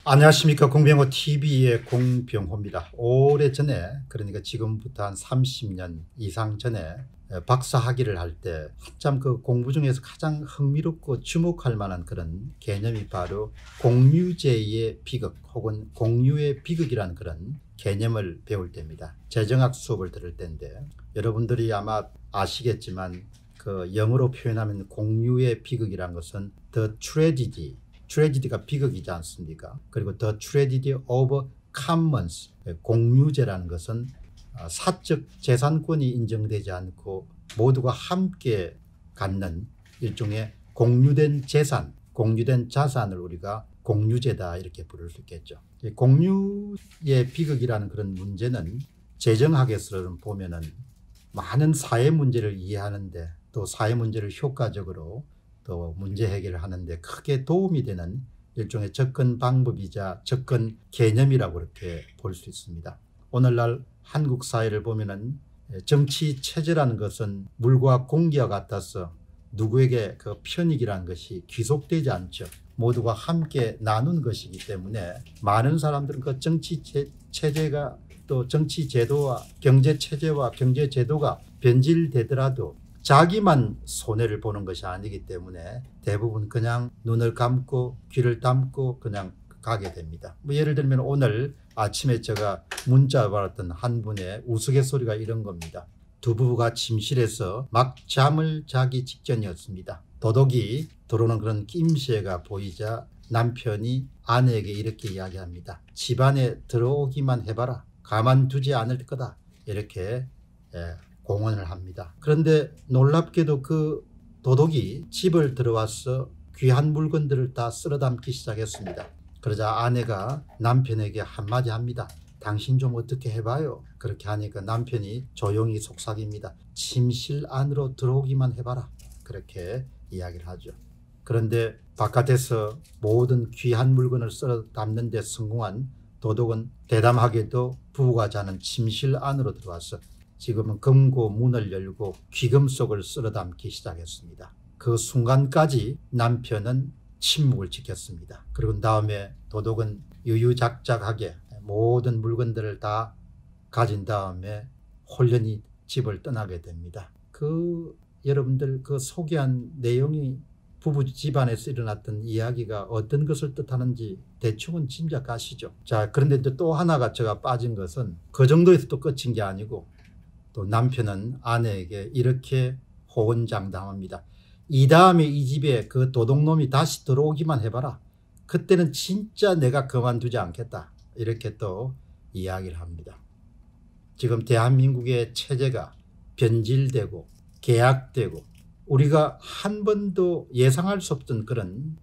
안녕하십니까. 공병호 TV의 공병호입니다. 오래전에, 그러니까 지금부터 한 30년 이상 전에 박사 학위를 할 때 한참 그 공부 중에서 가장 흥미롭고 주목할 만한 그런 개념이 바로 공유제의 비극 혹은 공유의 비극이라는 그런 개념을 배울 때입니다. 재정학 수업을 들을 때인데, 여러분들이 아마 아시겠지만 그 영어로 표현하면 공유의 비극이라는 것은 The Tragedy, 트레지디가 비극이지 않습니까? 그리고 The Tragedy of Commons, 공유제라는 것은 사적 재산권이 인정되지 않고 모두가 함께 갖는 일종의 공유된 재산, 공유된 자산을 우리가 공유제다 이렇게 부를 수 있겠죠. 공유의 비극이라는 그런 문제는 재정학에서는 보면은 많은 사회 문제를 이해하는데, 또 사회 문제를 효과적으로 또 문제 해결을 하는데 크게 도움이 되는 일종의 접근 방법이자 접근 개념이라고 이렇게 볼 수 있습니다. 오늘날 한국 사회를 보면은 정치 체제라는 것은 물과 공기와 같아서 누구에게 그 편익이라는 것이 귀속되지 않죠. 모두가 함께 나눈 것이기 때문에 많은 사람들은 그 정치 체제가 또 정치 제도와 경제 체제와 경제 제도가 변질되더라도 자기만 손해를 보는 것이 아니기 때문에 대부분 그냥 눈을 감고 귀를 닫고 그냥 가게 됩니다. 예를 들면 오늘 아침에 제가 문자 받았던 한 분의 우스갯소리가 이런 겁니다. 두 부부가 침실에서 막 잠을 자기 직전이었습니다. 도둑이 들어오는 그런 낌새가 보이자 남편이 아내에게 이렇게 이야기합니다. 집안에 들어오기만 해봐라. 가만두지 않을 거다. 이렇게 공언을 합니다. 그런데 놀랍게도 그 도둑이 집을 들어와서 귀한 물건들을 다 쓸어 담기 시작했습니다. 그러자 아내가 남편에게 한마디 합니다. 당신 좀 어떻게 해봐요. 그렇게 하니까 남편이 조용히 속삭입니다. 침실 안으로 들어오기만 해봐라. 그렇게 이야기를 하죠. 그런데 바깥에서 모든 귀한 물건을 쓸어 담는 데 성공한 도둑은 대담하게도 부부가 자는 침실 안으로 들어와서 지금은 금고 문을 열고 귀금속을 쓸어 담기 시작했습니다. 그 순간까지 남편은 침묵을 지켰습니다. 그리고 다음에 도둑은 유유작작하게 모든 물건들을 다 가진 다음에 홀연히 집을 떠나게 됩니다. 여러분들 그 소개한 내용이 부부 집안에서 일어났던 이야기가 어떤 것을 뜻하는지 대충은 짐작하시죠. 자, 그런데 또 하나가 제가 빠진 것은 그 정도에서 또 끝인 게 아니고, 또 남편은 아내에게 이렇게 호언장담합니다. 이 다음에 이 집에 그 도둑놈이 다시 들어오기만 해봐라. 그때는 진짜 내가 그만두지 않겠다. 이렇게 또 이야기를 합니다. 지금 대한민국의 체제가 변질되고 계약되고 우리가 한 번도 예상할 수 없던 그런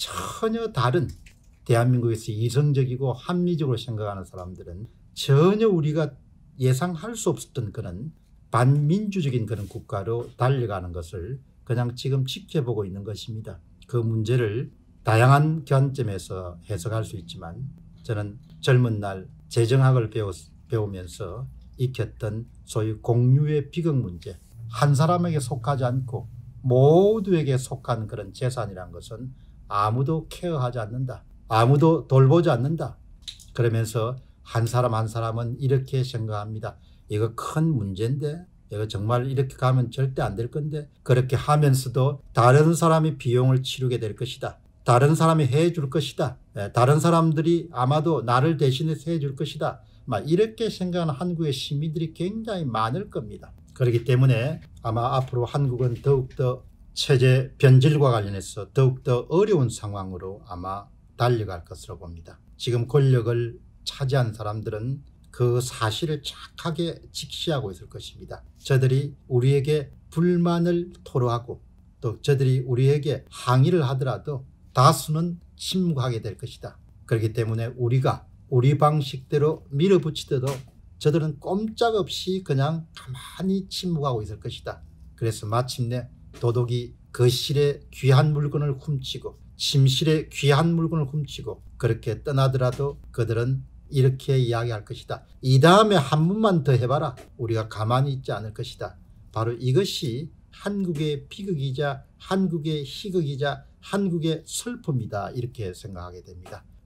전혀 다른, 대한민국에서 이성적이고 합리적으로 생각하는 사람들은 전혀 우리가 예상할 수 없었던 그런 반민주적인 그런 국가로 달려가는 것을 그냥 지금 지켜보고 있는 것입니다. 그 문제를 다양한 관점에서 해석할 수 있지만, 저는 젊은 날 재정학을 배우면서 익혔던 소위 공유의 비극 문제, 한 사람에게 속하지 않고 모두에게 속한 그런 재산이라는 것은 아무도 케어하지 않는다. 아무도 돌보지 않는다. 그러면서 한 사람 한 사람은 이렇게 생각합니다. 이거 큰 문제인데, 이거 정말 이렇게 가면 절대 안 될 건데, 그렇게 하면서도 다른 사람이 비용을 치르게 될 것이다. 다른 사람이 해줄 것이다. 다른 사람들이 아마도 나를 대신해서 해줄 것이다. 막 이렇게 생각하는 한국의 시민들이 굉장히 많을 겁니다. 그렇기 때문에 아마 앞으로 한국은 더욱더 체제 변질과 관련해서 더욱더 어려운 상황으로 아마 달려갈 것으로 봅니다. 지금 권력을 차지한 사람들은 그 사실을 착하게 직시하고 있을 것입니다. 저들이 우리에게 불만을 토로하고 또 저들이 우리에게 항의를 하더라도 다수는 침묵하게 될 것이다. 그렇기 때문에 우리가 우리 방식대로 밀어붙이더라도 저들은 꼼짝없이 그냥 가만히 침묵하고 있을 것이다. 그래서 마침내 도둑이 거실에 귀한 물건을 훔치고 침실에 귀한 물건을 훔치고 그렇게 떠나더라도 그들은 이렇게 이야기할 것이다. 이 다음에 한 번만 더 해봐라. 우리가 가만히 있지 않을 것이다. 바로 이것이 한국의 비극이자 한국의 희극이자 한국의 슬픔이다. 이렇게 생각하게 됩니다.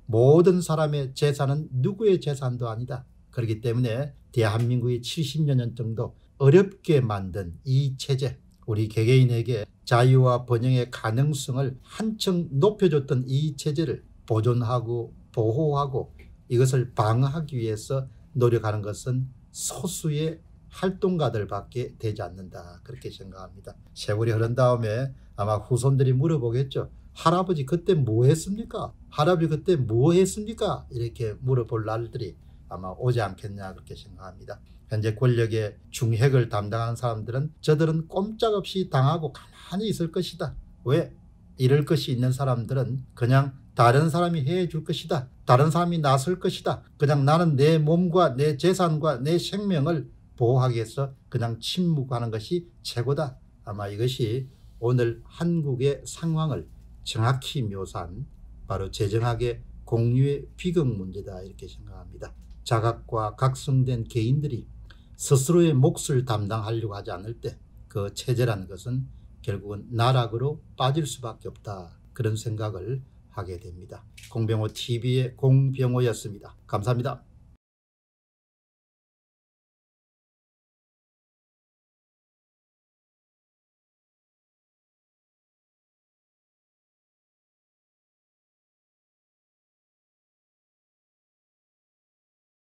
모든 사람의 재산은 누구의 재산도 아니다. 그렇기 때문에 대한민국이 70여 년 정도 어렵게 만든 이 체제, 우리 개개인에게 자유와 번영의 가능성을 한층 높여줬던 이 체제를 보존하고 보호하고 이것을 방어하기 위해서 노력하는 것은 소수의 활동가들밖에 되지 않는다. 그렇게 생각합니다. 세월이 흐른 다음에 아마 후손들이 물어보겠죠. 할아버지 그때 뭐 했습니까? 할아버지 그때 뭐 했습니까? 이렇게 물어볼 날들이 아마 오지 않겠냐 그렇게 생각합니다. 현재 권력의 중핵을 담당하는 사람들은 저들은 꼼짝없이 당하고 가만히 있을 것이다. 왜? 이럴 것이 있는 사람들은 그냥 다른 사람이 해줄 것이다. 다른 사람이 나설 것이다. 그냥 나는 내 몸과 내 재산과 내 생명을 보호하기 위해서 그냥 침묵하는 것이 최고다. 아마 이것이 오늘 한국의 상황을 정확히 묘사한 바로 재정학의 공유의 비극 문제다 이렇게 생각합니다. 자각과 각성된 개인들이 스스로의 몫을 담당하려고 하지 않을 때 그 체제라는 것은 결국은 나락으로 빠질 수밖에 없다. 그런 생각을 하게 됩니다. 공병호 TV의 공병호였습니다. 감사합니다.